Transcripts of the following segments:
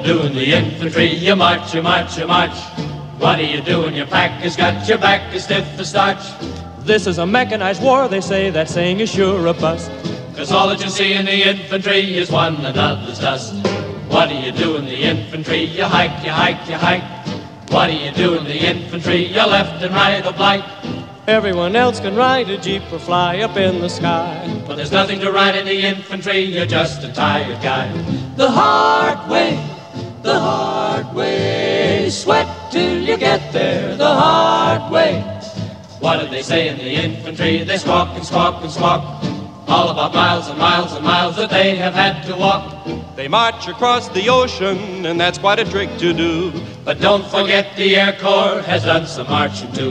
do in the infantry? You march, you march, you march. What do you do when your pack has got your back as stiff as starch? This is a mechanized war, they say. That saying is sure a bust. 'Cause all that you see in the infantry is one another's dust. What do you do in the infantry? You hike, you hike, you hike. What do you do in the infantry? You left and right oblique. Everyone else can ride a jeep or fly up in the sky, but there's nothing to ride in the infantry. You're just a tired guy. The hard way, the hard way. Sweat till you get there, the hard way. What do they say in the infantry? They squawk and squawk and squawk, all about miles and miles and miles that they have had to walk. They march across the ocean, and that's quite a trick to do. But don't forget the Air Corps has done some marching too.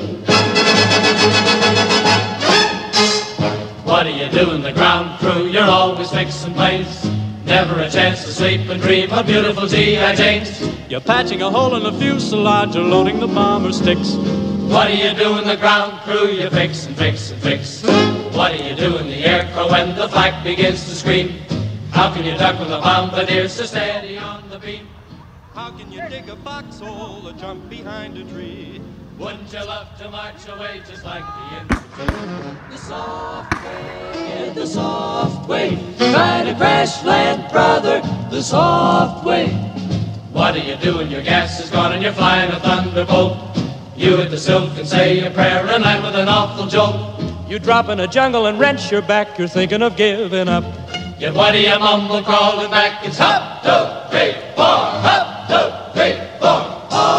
What do you do in the ground crew? You're always fixing planes. Never a chance to sleep and dream of beautiful G.I. Janes. You're patching a hole in the fuselage or loading the bomber sticks. What do you do in the ground crew? You fix and fix and fix. What do you do in the air crew when the flak begins to scream? How can you duck when the bombardier's so steady on the beam? How can you dig a foxhole or jump behind a tree? Wouldn't you love to march away just like the infantry? The soft way, the soft way. Try to crash land, brother, the soft way. What do you do when your gas is gone and you're flying a thunderbolt? You hit the silk and say a prayer and land with an awful jolt. You drop in a jungle and wrench your back, you're thinking of giving up. Yet what do you mumble crawling back? It's hop, two, three, four, hop, two, three, four.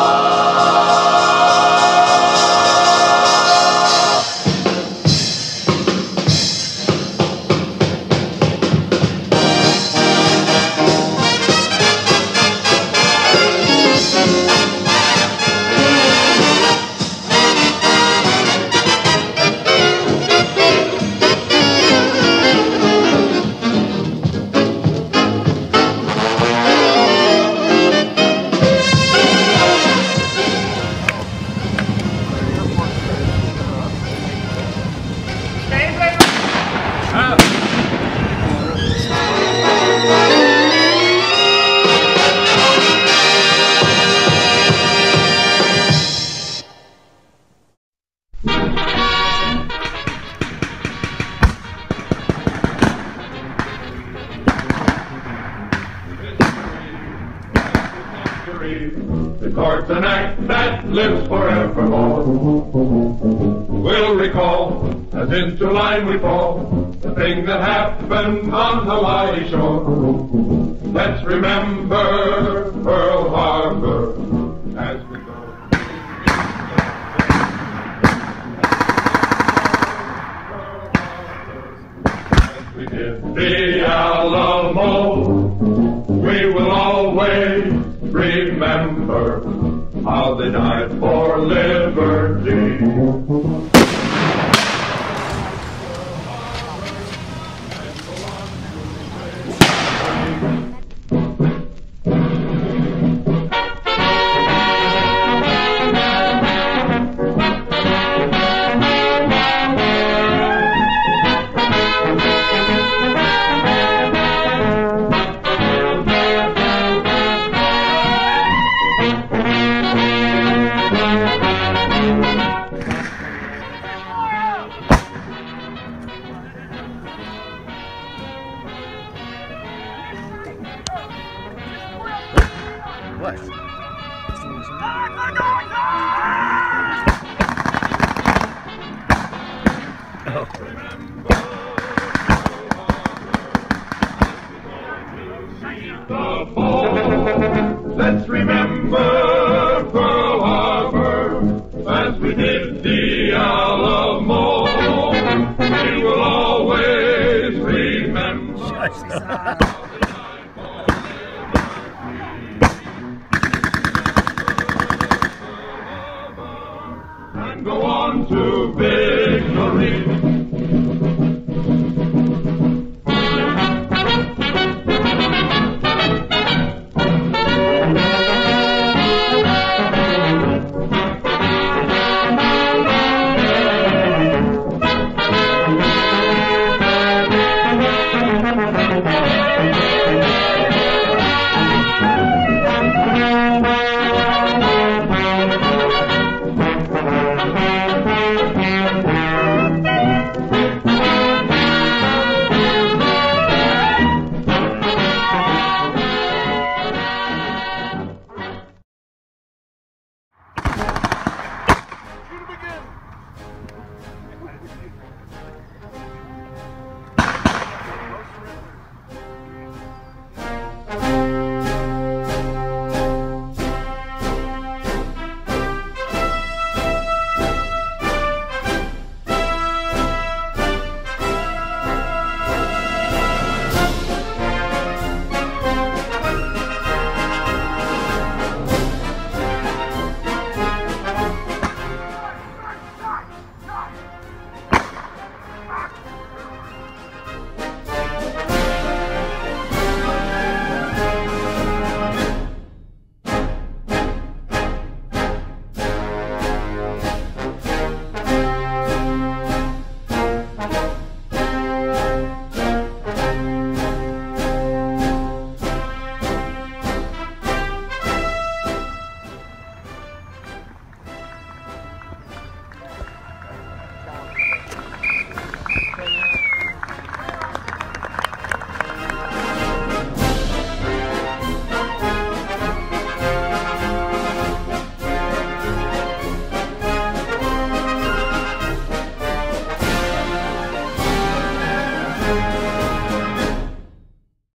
The chord's an act that lives forevermore. We'll recall, as into line we fall, the thing that happened on Hawaii shore. Let's remember Pearl Harbor as we go. As we did the Alamo, we will always remember how they died for liberty. What? Let's remember Pearl Harbor as we did the Alamo. We will always remember. And go on to victory.